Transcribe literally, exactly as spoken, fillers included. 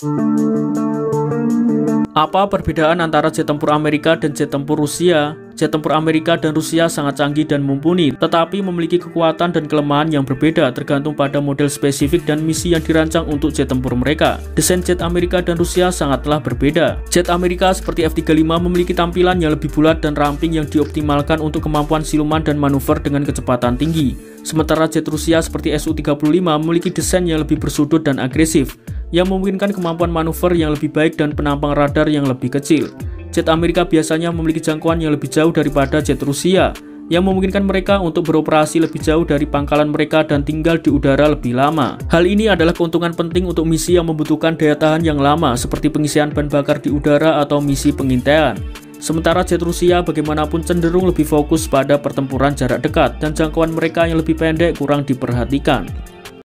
Apa perbedaan antara jet tempur Amerika dan jet tempur Rusia? Jet tempur Amerika dan Rusia sangat canggih dan mumpuni, tetapi memiliki kekuatan dan kelemahan yang berbeda tergantung pada model spesifik dan misi yang dirancang untuk jet tempur mereka. Desain jet Amerika dan Rusia sangatlah berbeda. Jet Amerika seperti F tiga puluh lima memiliki tampilan yang lebih bulat dan ramping yang dioptimalkan untuk kemampuan siluman dan manuver dengan kecepatan tinggi. Sementara jet Rusia seperti S U tiga puluh lima memiliki desain yang lebih bersudut dan agresif, yang memungkinkan kemampuan manuver yang lebih baik dan penampang radar yang lebih kecil. Jet Amerika biasanya memiliki jangkauan yang lebih jauh daripada jet Rusia, yang memungkinkan mereka untuk beroperasi lebih jauh dari pangkalan mereka dan tinggal di udara lebih lama. Hal ini adalah keuntungan penting untuk misi yang membutuhkan daya tahan yang lama seperti pengisian bahan bakar di udara atau misi pengintaian. Sementara jet Rusia bagaimanapun cenderung lebih fokus pada pertempuran jarak dekat dan jangkauan mereka yang lebih pendek kurang diperhatikan.